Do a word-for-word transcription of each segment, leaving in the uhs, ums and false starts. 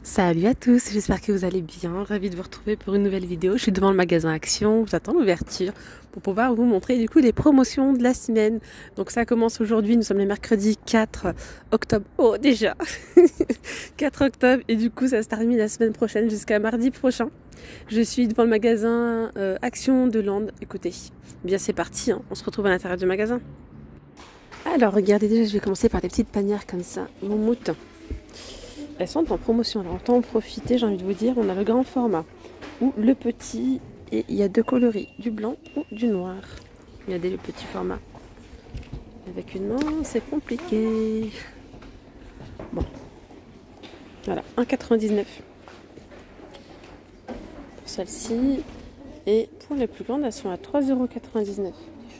Salut à tous, j'espère que vous allez bien, ravie de vous retrouver pour une nouvelle vidéo. Je suis devant le magasin Action, j'attends l'ouverture pour pouvoir vous montrer du coup les promotions de la semaine. Donc ça commence aujourd'hui, nous sommes le mercredi quatre octobre, oh déjà quatre octobre, et du coup ça se termine la semaine prochaine jusqu'à mardi prochain. Je suis devant le magasin euh, Action de Land. Écoutez, eh bien c'est parti, hein. On se retrouve à l'intérieur du magasin. Alors regardez, déjà je vais commencer par des petites panières comme ça, moumoute. Elles sont en promotion, alors autant en profiter, j'ai envie de vous dire. On a le grand format ou le petit, et il y a deux coloris, du blanc ou du noir. Regardez le petit format. Avec une main, c'est compliqué. Bon, voilà, un quatre-vingt-dix-neuf pour celle-ci. Et pour les plus grandes, elles sont à trois euros quatre-vingt-dix-neuf.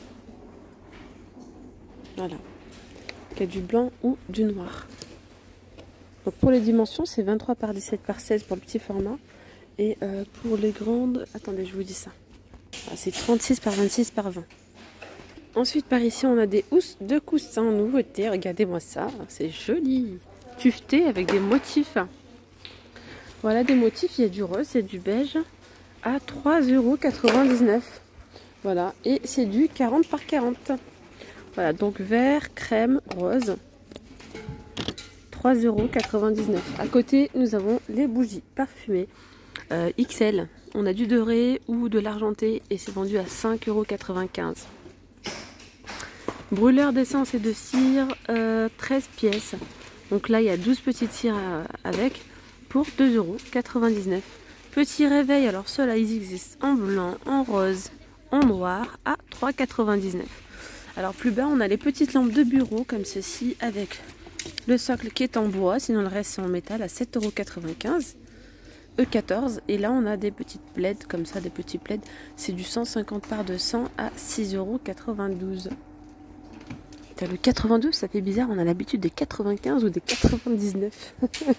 Voilà, il y a du blanc ou du noir. Donc pour les dimensions, c'est vingt-trois par dix-sept par seize pour le petit format. Et euh, pour les grandes, attendez, je vous dis ça. Ah, c'est trente-six par vingt-six par vingt. Ensuite, par ici, on a des housses de coussins en nouveauté. Regardez-moi ça, c'est joli. Tuveté avec des motifs. Voilà, des motifs, il y a du rose et du beige à trois euros quatre-vingt-dix-neuf. Voilà, et c'est du quarante par quarante. Voilà, donc vert, crème, rose. trois euros quatre-vingt-dix-neuf. À côté, nous avons les bougies parfumées euh, X L. On a du doré ou de l'argenté et c'est vendu à cinq euros quatre-vingt-quinze. Brûleur d'essence et de cire, euh, treize pièces. Donc là, il y a douze petites cires euh, avec pour deux euros quatre-vingt-dix-neuf. Petit réveil, alors ceux-là, ils existent en blanc, en rose, en noir à trois euros quatre-vingt-dix-neuf. Alors plus bas, on a les petites lampes de bureau comme ceci avec le socle qui est en bois, sinon le reste c'est en métal à sept euros quatre-vingt-quinze. E quatorze. Et là on a des petites plaids comme ça, des petits plaids. C'est du cent cinquante par deux cents à six euros quatre-vingt-douze. T'as le quatre-vingt-deux, ça fait bizarre, on a l'habitude des quatre-vingt-quinze ou des quatre-vingt-dix-neuf.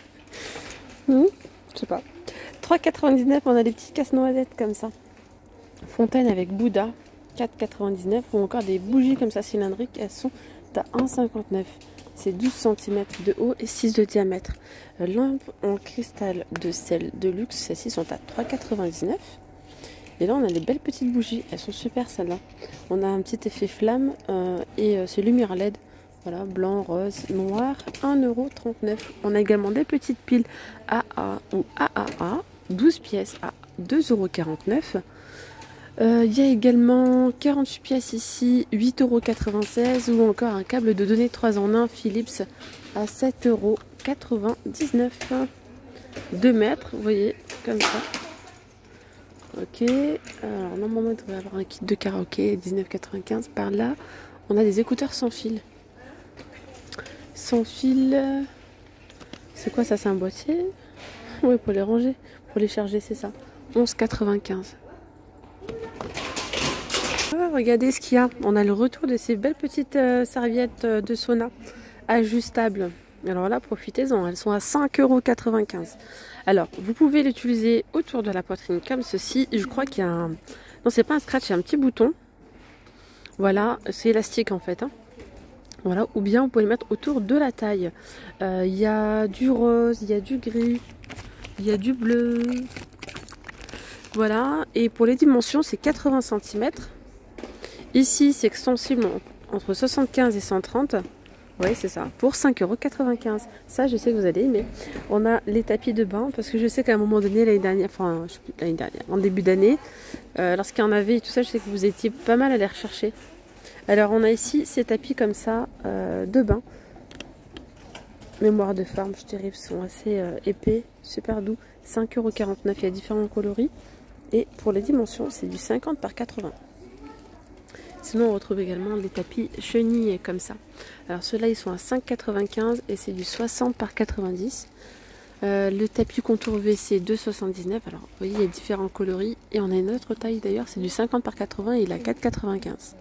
hmm, je sais pas. trois euros quatre-vingt-dix-neuf, on a des petits casse-noisettes comme ça. Fontaine avec Bouddha, quatre euros quatre-vingt-dix-neuf. Ou encore des bougies comme ça cylindriques, elles sont à un euro cinquante-neuf. C'est douze centimètres de haut et six de diamètre. Lampe en cristal de sel de luxe, celles-ci sont à trois euros quatre-vingt-dix-neuf. Et là, on a des belles petites bougies. Elles sont super, celles-là. On a un petit effet flamme euh, et euh, c'est lumière L E D. Voilà, blanc, rose, noir, un euro trente-neuf. On a également des petites piles A A ou A A A, douze pièces à deux euros quarante-neuf. Il euh, y a également quarante-huit pièces ici, huit euros quatre-vingt-seize, ou encore un câble de données trois en un Philips à sept euros quatre-vingt-dix-neuf. deux mètres, vous voyez, comme ça. Ok, alors normalement il devrait y avoir un kit de karaoké, dix-neuf euros quatre-vingt-quinze. Par là, on a des écouteurs sans fil. Sans fil, c'est quoi ça? C'est un boîtier? Oui, pour les ranger, pour les charger, c'est ça. onze euros quatre-vingt-quinze. Ah, regardez ce qu'il y a. On a le retour de ces belles petites euh, serviettes euh, de sauna ajustables. Alors là, profitez-en. Elles sont à cinq euros quatre-vingt-quinze. Alors, vous pouvez l'utiliser autour de la poitrine comme ceci. Je crois qu'il y a un... Non, c'est pas un scratch, c'est un petit bouton. Voilà, c'est élastique en fait. Hein. Voilà, ou bien vous pouvez le mettre autour de la taille. Euh, il y a du rose, il y a du gris, il y a du bleu. Voilà, et pour les dimensions, c'est quatre-vingts centimètres. Ici, c'est extensible entre soixante-quinze et cent trente. Oui, c'est ça. Pour cinq euros quatre-vingt-quinze. Ça, je sais que vous allez aimer. On a les tapis de bain, parce que je sais qu'à un moment donné, l'année dernière, enfin, l'année dernière, en début d'année, euh, lorsqu'il y en avait et tout ça, je sais que vous étiez pas mal à les rechercher. Alors, on a ici ces tapis comme ça, euh, de bain. Mémoire de forme, je dirais, sont assez euh, épais, super doux. cinq euros quarante-neuf. Il y a différents coloris. Et pour les dimensions, c'est du cinquante par quatre-vingts. Sinon, on retrouve également des tapis chenilles comme ça. Alors ceux-là, ils sont à cinq euros quatre-vingt-quinze et c'est du soixante par quatre-vingt-dix. Euh, le tapis contour V C deux euros soixante-dix-neuf. Alors, vous voyez, il y a différents coloris. Et on a une autre taille d'ailleurs, c'est du cinquante par quatre-vingts et il a quatre euros quatre-vingt-quinze.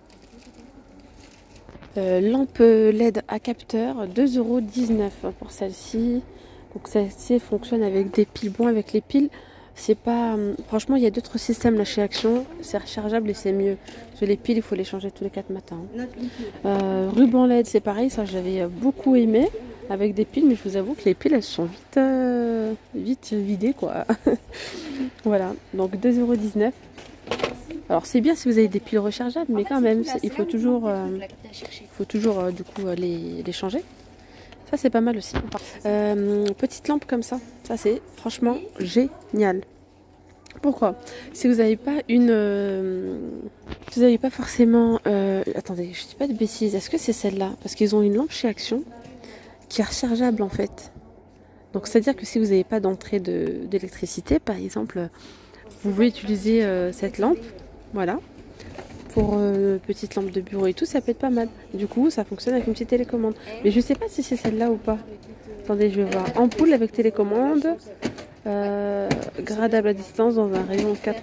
Euh, lampe L E D à capteur, deux euros dix-neuf pour celle-ci. Donc celle-ci fonctionne avec des piles. Bon, avec les piles, C'est pas... Franchement, il y a d'autres systèmes là chez Action. C'est rechargeable et c'est mieux. Parce que les piles, il faut les changer tous les quatre matins. Euh, ruban L E D, c'est pareil. Ça, j'avais beaucoup aimé. Avec des piles, mais je vous avoue que les piles, elles sont vite, euh, vite vidées, quoi. Voilà. Donc deux euros dix-neuf. Alors, c'est bien si vous avez des piles rechargeables, mais quand même, il faut toujours, euh, il faut toujours euh, du coup, les, les changer. Ça, c'est pas mal aussi. Euh, petite lampe comme ça. Ça, c'est franchement génial. Pourquoi? Si vous n'avez pas une... Euh, vous n'avez pas forcément... Euh, attendez, je dis pas de bêtises. Est-ce que c'est celle-là? Parce qu'ils ont une lampe chez Action qui est rechargeable, en fait. Donc, c'est-à-dire que si vous n'avez pas d'entrée d'électricité, par exemple, vous pouvez utiliser euh, cette lampe. Voilà. Pour euh, petite lampe de bureau et tout, ça peut être pas mal. Du coup, ça fonctionne avec une petite télécommande. Mais je sais pas si c'est celle-là ou pas. Attendez, je vais voir. Ampoule avec télécommande. Euh, gradable à distance dans un rayon quatre.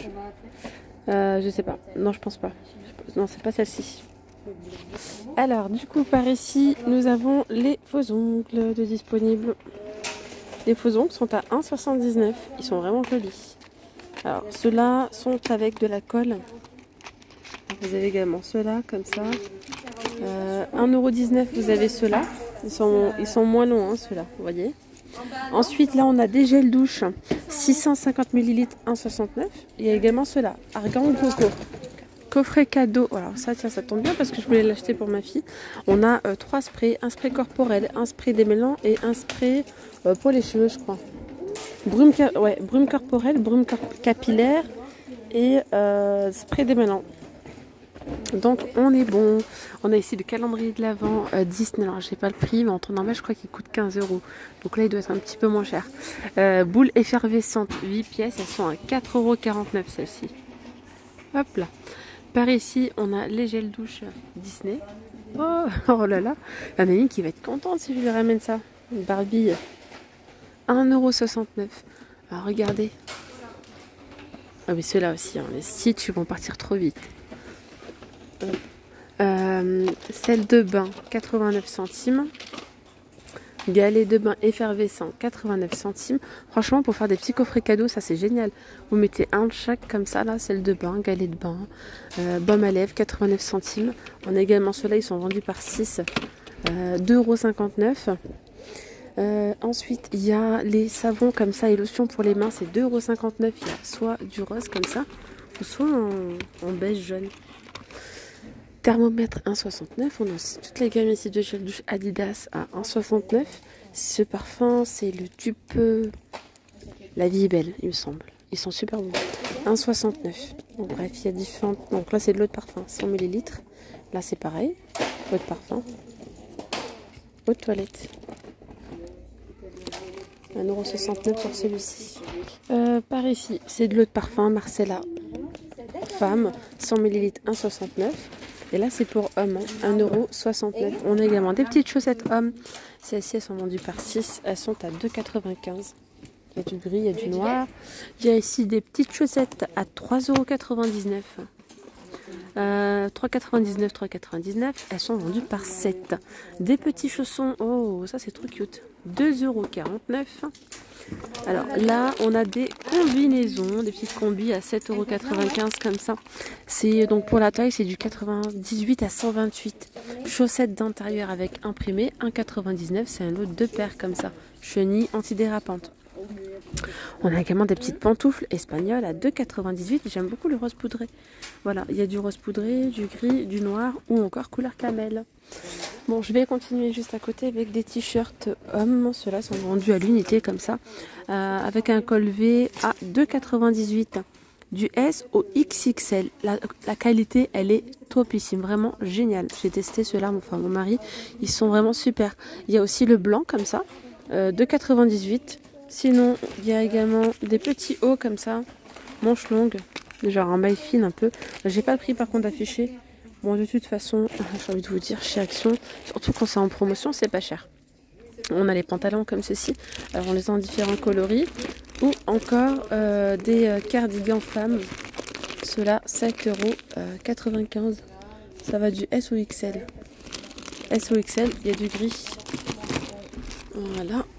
Euh, je sais pas. Non, je pense pas. Non, c'est pas celle-ci. Alors, du coup, par ici, nous avons les faux ongles de disponibles. Les faux ongles sont à un euro soixante-dix-neuf. Ils sont vraiment jolis. Alors, ceux-là sont avec de la colle. Vous avez également ceux-là, comme ça. Euh, un euro dix-neuf, vous avez ceux-là. Ils sont, ils sont moins longs, hein, ceux-là, vous voyez. Ensuite, là, on a des gels douche. six cent cinquante millilitres, un euro soixante-neuf. Il y a également ceux-là. Argan ou coco. Coffret cadeau. Alors ça, tiens, ça tombe bien parce que je voulais l'acheter pour ma fille. On a euh, trois sprays. Un spray corporel, un spray démêlant et un spray euh, pour les cheveux, je crois. Brume, ouais, brume corporelle, brume capillaire et euh, spray démêlant. Donc on est bon. On a ici le calendrier de l'Avent euh, Disney. Alors je sais pas le prix, mais en temps normal je crois qu'il coûte quinze euros. Donc là il doit être un petit peu moins cher. euh, Boules effervescentes huit pièces. Elles sont à quatre euros quarante-neuf celles-ci. Hop là. Par ici on a les gels douche Disney. Oh, oh là là. Il y en a une qui va être contente si je lui ramène ça. Une Barbie. un euro soixante-neuf. Alors regardez. Ah mais ceux-là aussi, hein, les Stitch vont partir trop vite. Euh, sel de bain quatre-vingt-neuf centimes. Galet de bain effervescent quatre-vingt-neuf centimes. Franchement, pour faire des petits coffrets cadeaux, ça c'est génial. Vous mettez un de chaque comme ça, là, sel de bain, galet de bain, euh, baume à lèvres quatre-vingt-neuf centimes. On a également ceux-là, ils sont vendus par six, euh, deux euros cinquante-neuf. Euh, ensuite, il y a les savons comme ça et lotions pour les mains, c'est deux euros cinquante-neuf. Il y a soit du rose comme ça, ou soit en, en beige jaune. Thermomètre un euro soixante-neuf. On a aussi toute la gamme ici de gel douche Adidas à un euro soixante-neuf. Ce parfum, c'est le dupe. La vie est belle, il me semble. Ils sont super bons. un euro soixante-neuf. Bon, bref, il y a différentes. Donc là, c'est de l'eau de parfum, cent millilitres. Là, c'est pareil. Eau de parfum. Eau de toilette. un euro soixante-neuf pour celui-ci. Euh, par ici, c'est de l'eau de parfum Marcella Femme, cent millilitres, un euro soixante-neuf. Et là, c'est pour hommes, hein, un euro soixante-neuf. On a également des petites chaussettes hommes. Celles-ci, elles sont vendues par six. Elles sont à deux euros quatre-vingt-quinze. Il y a du gris, il y a du noir. Il y a ici des petites chaussettes à trois euros quatre-vingt-dix-neuf. Euh, trois euros quatre-vingt-dix-neuf, trois euros quatre-vingt-dix-neuf. Elles sont vendues par sept. Des petits chaussons. Oh, ça, c'est trop cute. deux euros quarante-neuf. Alors là, on a des combinaisons, des petites combis à sept euros quatre-vingt-quinze comme ça. C'est donc pour la taille, c'est du quatre-vingt-dix-huit à cent vingt-huit. Chaussettes d'intérieur avec imprimé, un euro quatre-vingt-dix-neuf. C'est un lot de deux paires comme ça. Chenilles antidérapantes. On a également des petites pantoufles espagnoles à deux euros quatre-vingt-dix-huit. J'aime beaucoup le rose poudré. Voilà, il y a du rose poudré, du gris, du noir ou encore couleur camel. Bon, je vais continuer juste à côté avec des t-shirts hommes. Ceux-là sont vendus à l'unité comme ça, euh, avec un col V à deux euros quatre-vingt-dix-huit. Du S au X X L. La, la qualité, elle est topissime, vraiment géniale. J'ai testé ceux-là, enfin mon mari, ils sont vraiment super. Il y a aussi le blanc comme ça, euh, deux euros quatre-vingt-dixhuit. Sinon, il y a également des petits hauts comme ça, manches longues, genre un maille fine un peu. J'ai pas le prix par contre affiché. Bon, de toute façon, j'ai envie de vous dire, chez Action, surtout quand c'est en promotion, c'est pas cher. On a les pantalons comme ceci. Alors, on les a en différents coloris. Ou encore euh, des euh, cardigans femmes. Ceux-là, cinq euros quatre-vingt-quinze. Ça va du S ou X L. S ou X L, il y a du gris. Voilà.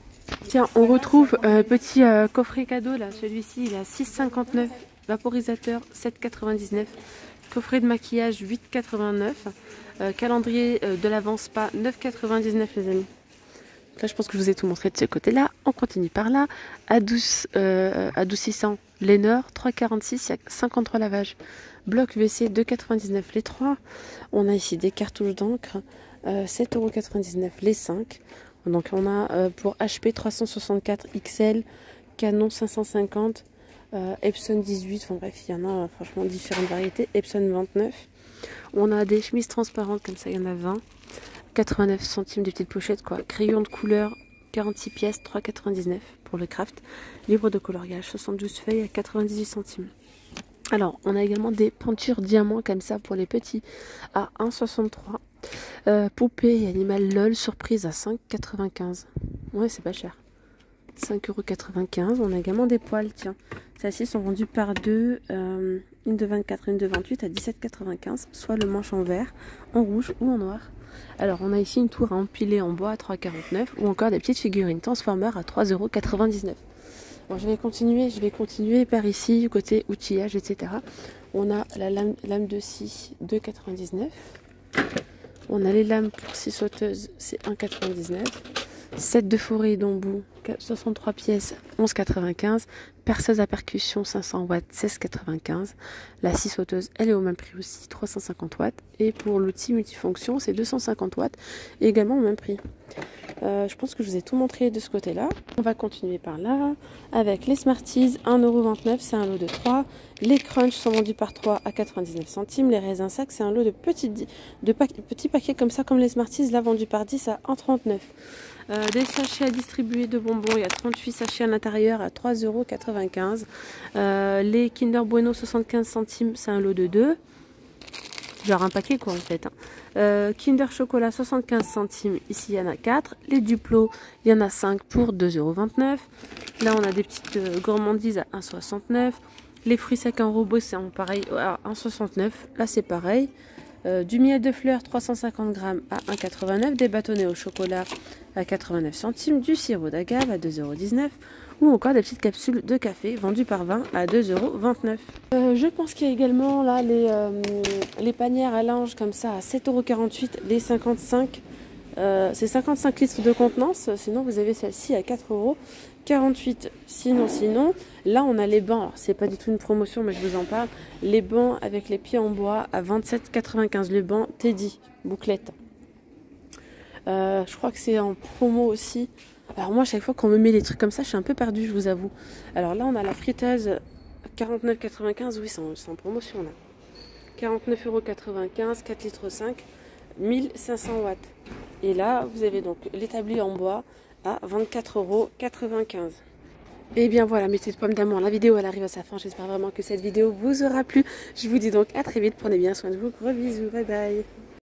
Tiens, on retrouve euh, petit euh, coffret cadeau là, celui-ci il est à six cinquante-neuf, vaporisateur sept quatre-vingt-dix-neuf, coffret de maquillage huit quatre-vingt-neuf, euh, calendrier euh, de l'Avent Spa neuf quatre-vingt-dix-neuf les amis. Là je pense que je vous ai tout montré de ce côté là, on continue par là, Adouce, euh, adoucissant Lénore trois quarante-six, il y a cinquante-trois lavages, bloc U V C deux quatre-vingt-dix-neuf les trois, on a ici des cartouches d'encre, euh, sept euros quatre-vingt-dix-neuf les cinq. Donc on a euh, pour H P trois cent soixante-quatre X L, Canon cinq cent cinquante, euh, Epson dix-huit, enfin bref il y en a euh, franchement différentes variétés, Epson vingt-neuf. On a des chemises transparentes comme ça, il y en a vingt, quatre-vingt-neuf centimes des petites pochettes quoi, crayon de couleur quarante-six pièces, trois quatre-vingt-dix-neuf pour le craft, livre de coloriage soixante-douze feuilles à quatre-vingt-dix-huit centimes. Alors on a également des peintures diamants comme ça pour les petits à un soixante-trois. Euh, poupée et animal LOL surprise à cinq quatre-vingt-quinze. Ouais, c'est pas cher. cinq euros quatre-vingt-quinze. On a également des poils, tiens. Celles-ci sont vendues par deux. Euh, une de vingt-quatre et une de vingt-huit à dix-sept quatre-vingt-quinze. Soit le manche en vert, en rouge ou en noir. Alors, on a ici une tour à empiler en bois à trois quarante-neuf. Ou encore des petites figurines Transformers à trois euros quatre-vingt-dix-neuf. Bon, je vais continuer, je vais continuer par ici, côté outillage, et cetera. On a la lame, lame de scie deux quatre-vingt-dix-neuf. On a les lames pour scie sauteuse, c'est un quatre-vingt-dix-neuf. sept de forêt d'embout, soixante-trois pièces, onze quatre-vingt-quinze. Perceuse à percussion, cinq cents watts, seize quatre-vingt-quinze. La scie sauteuse, elle est au même prix aussi, trois cent cinquante watts. Et pour l'outil multifonction, c'est deux cent cinquante watts, et également au même prix. Euh, je pense que je vous ai tout montré de ce côté-là. On va continuer par là, avec les Smarties, un euro vingt-neuf, c'est un lot de trois. Les Crunch sont vendus par trois à quatre-vingt-dix-neuf centimes. Les raisins sacs, c'est un lot de petits, de pa petits paquets comme ça, comme les Smarties, là vendus par dix à un euro trente-neuf. Euh, des sachets à distribuer de bonbons, il y a trente-huit sachets à l'intérieur à trois euros quatre-vingt-quinze. Euh, les Kinder Bueno soixante-quinze centimes, c'est un lot de deux. Genre un paquet quoi en fait. Hein. Euh, Kinder Chocolat soixante-quinze centimes, ici il y en a quatre. Les Duplo, il y en a cinq pour deux euros vingt-neuf. Là on a des petites euh, gourmandises à un euro soixante-neuf. Les fruits secs en robot c'est pareil à un euro soixante-neuf. Là c'est pareil. Euh, du miel de fleurs trois cent cinquante grammes à un euro quatre-vingt-neuf. Des bâtonnets au chocolat à quatre-vingt-neuf centimes. Du sirop d'agave à deux euros dix-neuf. Ou encore des petites capsules de café vendues par vingt à deux euros vingt-neuf. Euh, je pense qu'il y a également là les, euh, les panières à linge comme ça à sept euros quarante-huit, les cinquante-cinq. Euh, c'est cinquante-cinq litres de contenance, sinon vous avez celle-ci à quatre euros quarante-huit. Sinon, sinon, là on a les bancs, c'est pas du tout une promotion mais je vous en parle. Les bancs avec les pieds en bois à vingt-sept quatre-vingt-quinze, le banc Teddy, bouclette. Euh, je crois que c'est en promo aussi. Alors moi, chaque fois qu'on me met les trucs comme ça, je suis un peu perdue, je vous avoue. Alors là, on a la friteuse quarante-neuf quatre-vingt-quinze, oui, c'est en, en promotion là. quarante-neuf euros quatre-vingt-quinze, quatre litres cinq, mille cinq cents watts. Et là, vous avez donc l'établi en bois à vingt-quatre euros quatre-vingt-quinze. Et bien voilà, mes petites pommes d'amour, la vidéo elle arrive à sa fin. J'espère vraiment que cette vidéo vous aura plu. Je vous dis donc à très vite, prenez bien soin de vous, gros bisous, bye bye.